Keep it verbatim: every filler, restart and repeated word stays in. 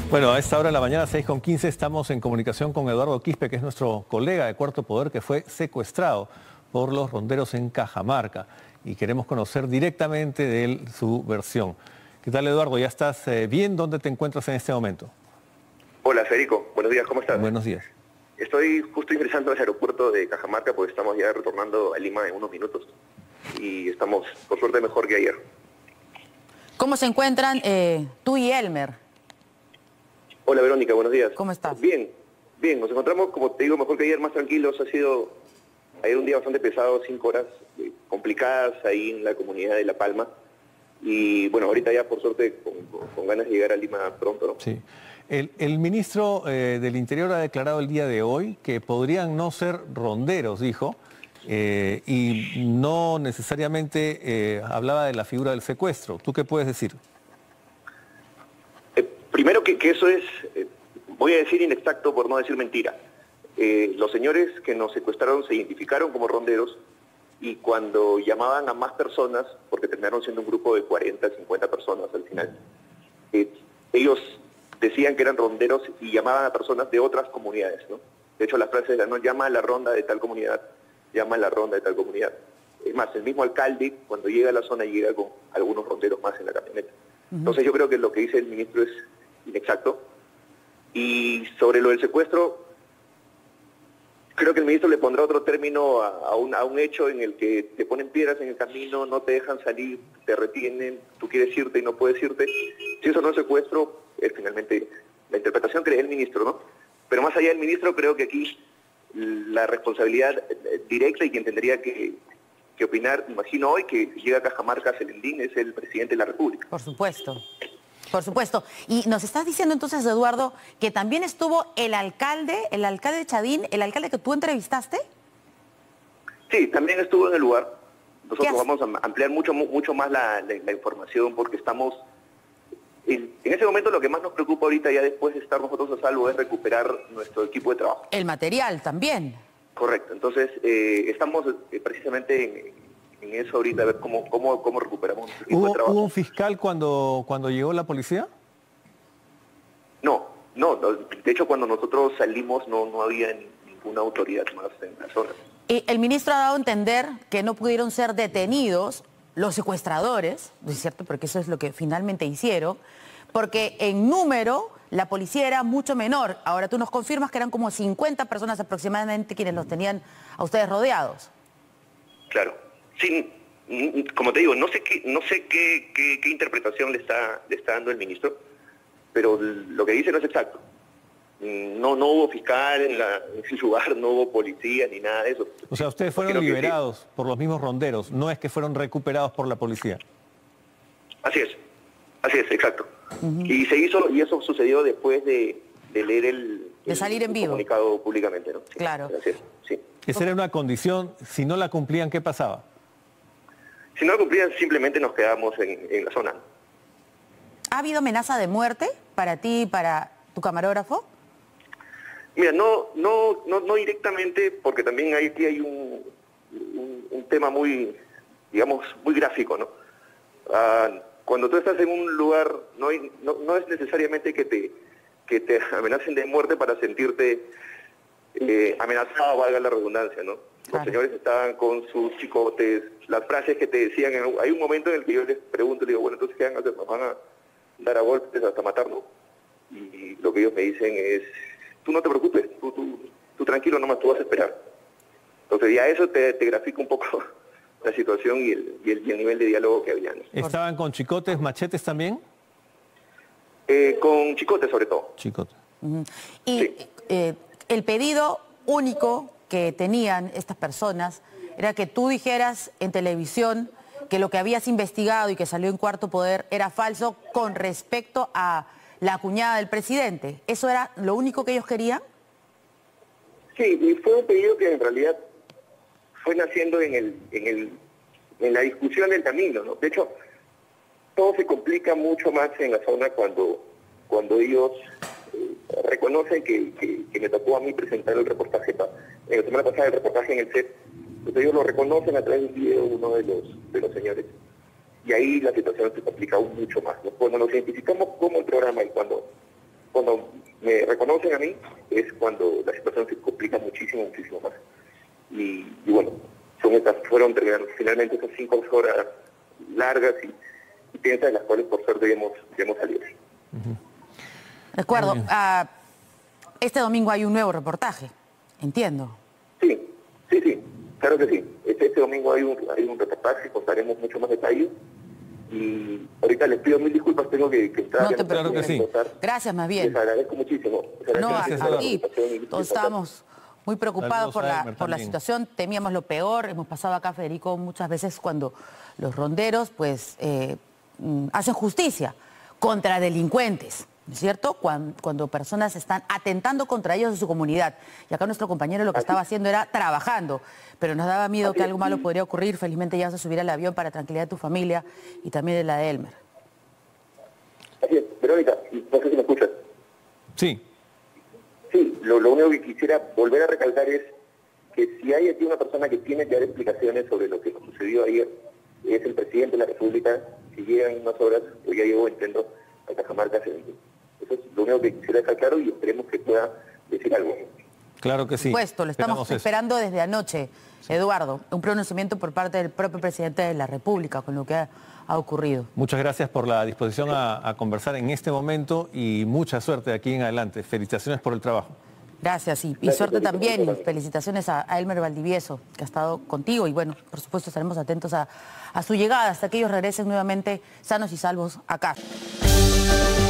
Bueno, a esta hora de la mañana, seis con quince, estamos en comunicación con Eduardo Quispe, que es nuestro colega de Cuarto Poder, que fue secuestrado por los ronderos en Cajamarca. Y queremos conocer directamente de él su versión. ¿Qué tal, Eduardo? ¿Ya estás eh, bien? ¿Dónde te encuentras en este momento? Hola, Federico. Buenos días, ¿cómo estás? Buenos días. Estoy justo ingresando al aeropuerto de Cajamarca porque estamos ya retornando a Lima en unos minutos. Y estamos, por suerte, mejor que ayer. ¿Cómo se encuentran eh, tú y Elmer? Hola, Verónica, buenos días. ¿Cómo estás? Bien, bien. Nos encontramos, como te digo, mejor que ayer, más tranquilos. Ha sido ayer un día bastante pesado, cinco horas eh, complicadas ahí en la comunidad de La Palma. Y bueno, ahorita ya, por suerte, con, con, con ganas de llegar a Lima pronto, ¿no? Sí. El, el ministro eh, del Interior ha declarado el día de hoy que podrían no ser ronderos, dijo, eh, y no necesariamente eh, hablaba de la figura del secuestro. ¿Tú qué puedes decir? Eh, primero que, que eso es, eh, voy a decir inexacto por no decir mentira. Eh, los señores que nos secuestraron se identificaron como ronderos y cuando llamaban a más personas, porque terminaron siendo un grupo de cuarenta, cincuenta personas al final, eh, ellos decían que eran ronderos y llamaban a personas de otras comunidades, ¿no? De hecho, la frase era, no, llama a la ronda de tal comunidad, llama a la ronda de tal comunidad. Es más, el mismo alcalde, cuando llega a la zona, llega con algunos ronderos más en la camioneta. Uh-huh. Entonces yo creo que lo que dice el ministro es inexacto. Y sobre lo del secuestro, creo que el ministro le pondrá otro término a, a, un, a un hecho en el que te ponen piedras en el camino, no te dejan salir, te retienen, tú quieres irte y no puedes irte. Si eso no es secuestro, es finalmente la interpretación que le da el ministro, ¿no? Pero más allá del ministro, creo que aquí la responsabilidad directa y quien tendría que, que opinar, imagino hoy que llega a Cajamarca Celendín, es el presidente de la República. Por supuesto, por supuesto. Y nos estás diciendo entonces, Eduardo, que también estuvo el alcalde, el alcalde de Chadín, el alcalde que tú entrevistaste. Sí, también estuvo en el lugar. Nosotros vamos a ampliar mucho, mucho más la, la, la información porque estamos... En, en ese momento lo que más nos preocupa ahorita, ya después de estar nosotros a salvo, es recuperar nuestro equipo de trabajo. El material también. Correcto. Entonces, eh, estamos eh, precisamente en, en eso ahorita, a ver cómo, cómo, cómo recuperamos nuestro equipo de trabajo. ¿Hubo un fiscal cuando, cuando llegó la policía? No, no, no. De hecho, cuando nosotros salimos no, no había ninguna autoridad más en la zona. Y el ministro ha dado a entender que no pudieron ser detenidos los secuestradores, ¿no es cierto? Porque eso es lo que finalmente hicieron, porque en número la policía era mucho menor. Ahora tú nos confirmas que eran como cincuenta personas aproximadamente quienes los tenían a ustedes rodeados. Claro. Sí, como te digo, no sé qué, no sé qué, qué, qué interpretación le está, le está dando el ministro, pero lo que dice no es exacto. No, no hubo fiscal en, la, en ese lugar, no hubo policía ni nada de eso. O sea, ustedes fueron Creo liberados sí. por los mismos ronderos, no es que fueron recuperados por la policía. Así es, así es, exacto. Uh-huh. Y se hizo, y eso sucedió después de, de leer el, de salir el, en vivo. comunicado públicamente, ¿no? Sí, claro. Así es, sí. Esa era una condición, si no la cumplían, ¿qué pasaba? Si no la cumplían, simplemente nos quedábamos en, en la zona. ¿Ha habido amenaza de muerte para ti y para tu camarógrafo? Mira, no, no, no, no directamente, porque también hay, aquí hay un, un, un tema muy, digamos, muy gráfico, ¿no? Uh, cuando tú estás en un lugar, no, hay, no, no es necesariamente que te, que te amenacen de muerte para sentirte eh, amenazado, valga la redundancia, ¿no? Los claro. señores estaban con sus chicotes, las frases que te decían, hay un momento en el que yo les pregunto, les digo, bueno, entonces ¿qué van a hacer? ¿Nos van a dar a golpes hasta matarnos? Y lo que ellos me dicen es, tú no te preocupes, tú, tú, tú tranquilo nomás, tú vas a esperar. Entonces ya eso te, te grafica un poco la situación y el, y el, y el nivel de diálogo que había. ¿Estaban con chicotes, machetes también? Eh, con chicotes sobre todo. Chicotes. Uh-huh. Y sí. eh, el pedido único que tenían estas personas era que tú dijeras en televisión que lo que habías investigado y que salió en Cuarto Poder era falso con respecto a la cuñada del presidente. ¿Eso era lo único que ellos querían? Sí, y fue un pedido que en realidad fue naciendo en el, en el, en la discusión del camino, ¿no? De hecho, todo se complica mucho más en la zona cuando, cuando ellos eh, reconocen que, que, que me tocó a mí presentar el reportaje, en la semana pasada el reportaje en el C E P, entonces ellos lo reconocen a través de un video uno de los, de los señores. Y ahí la situación se complica aún mucho más, ¿no? Cuando nos identificamos como el programa y cuando cuando me reconocen a mí es cuando la situación se complica muchísimo, muchísimo más. Y, y bueno, son estas, fueron terminando finalmente esas cinco horas largas y, y tensas de las cuales por suerte debemos, debemos salir. Uh-huh. De acuerdo. Uh, este domingo hay un nuevo reportaje, entiendo. Sí, sí, sí, claro que sí. Este, este domingo hay un, hay un reportaje, contaremos mucho más detalles. Y ahorita les pido mil disculpas, tengo que, que entrar. No te claro que sí. Gracias, más bien. Les agradezco muchísimo. Les agradezco no, muchísimo a, la a ti. Todos estábamos muy preocupados por la, por la situación, temíamos lo peor. Hemos pasado acá, Federico, muchas veces cuando los ronderos pues eh, hacen justicia contra delincuentes, ¿no es cierto? Cuando, cuando personas están atentando contra ellos en su comunidad. Y acá nuestro compañero lo que Así. estaba haciendo era trabajando, pero nos daba miedo Así. que algo malo podría ocurrir. Felizmente ya se subirá al avión para tranquilidad de tu familia y también de la de Elmer. Así es. Verónica, no sé si me escuchas. Sí. Sí, lo, lo único que quisiera volver a recalcar es que si hay aquí una persona que tiene que dar explicaciones sobre lo que nos sucedió ayer, es el presidente de la República, que llega en unas horas, o ya llegó, entiendo, a Cajamarca. Eso es lo único que quisiera dejar claro y esperemos que pueda decir algo. Claro que sí. Por supuesto, lo estamos Esperamos esperando eso. desde anoche, sí. Eduardo, un pronunciamiento por parte del propio presidente de la República con lo que ha, ha ocurrido. Muchas gracias por la disposición a, a conversar en este momento y mucha suerte de aquí en adelante. Felicitaciones por el trabajo. Gracias, y, y suerte también, y felicitaciones a, a Elmer Valdivieso, que ha estado contigo, y bueno, por supuesto estaremos atentos a, a su llegada hasta que ellos regresen nuevamente sanos y salvos acá.